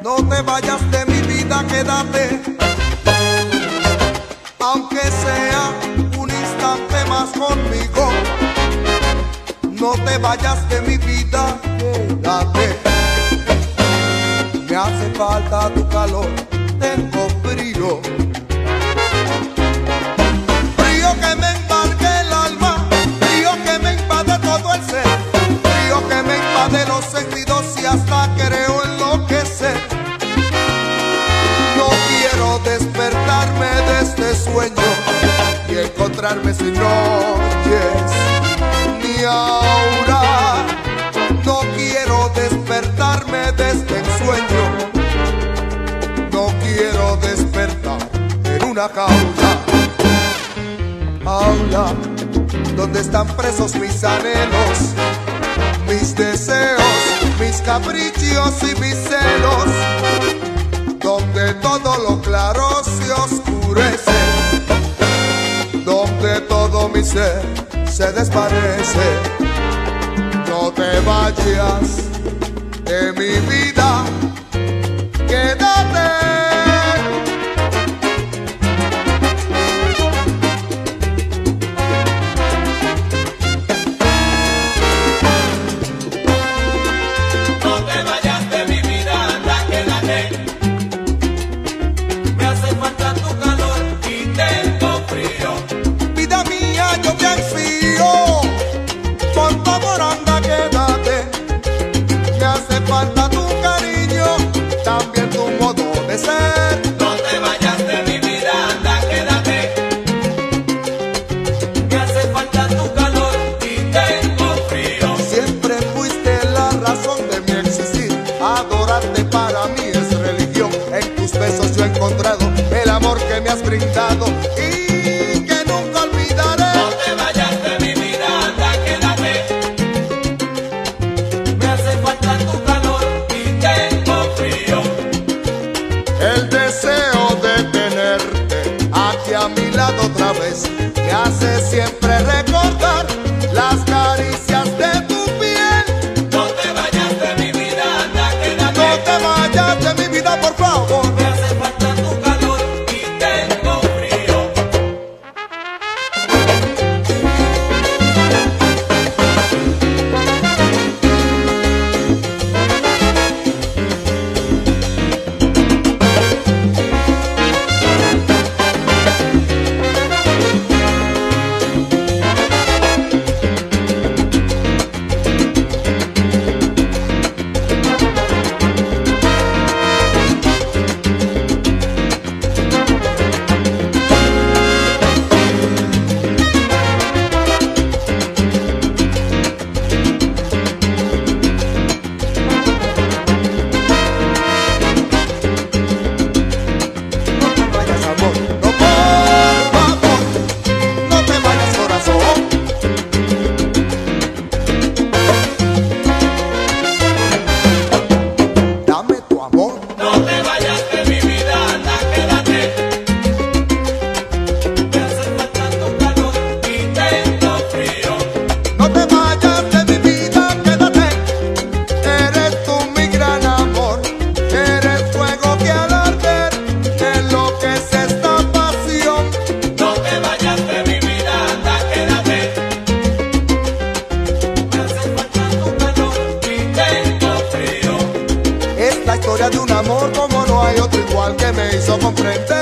No te vayas de mi vida, quédate, aunque sea un instante más conmigo. No te vayas de mi vida, quédate. Me hace falta tu calor, tengo frío. Frío que me embargue el alma, frío que me invade todo el ser, frío que me invade los sentidos y hasta creo enloquecer. No quiero despertarme de este sueño y encontrarme sin noches ni aura. No quiero despertarme de este ensueño, no quiero despertar en una jaula. Jaula donde están presos mis anhelos, mis deseos, mis caprichos y mis celos, donde todo lo claro se oscurece, donde todo mi ser se desvanece. No te vayas de mi vida, quédate. Falta tu cariño, también tu modo de ser. No te vayas de mi vida, anda, quédate. Me hace falta tu calor y tengo frío. Siempre fuiste la razón de mi existir. Adorarte para mí es religión. En tus besos yo he encontrado el amor que me has brindado y que nunca olvidaré. No te vayas de mi vida, anda, quédate. Me hace falta tu calor. El deseo de tenerte aquí a mi lado otra vez me hace siempre recordar las caricias de tu piel. No te vayas de mi vida, anda, quédate. No te vayas de mi vida, por favor. Me hace falta tu calor y tengo frío. La historia de un amor como no hay otro igual, que me hizo comprender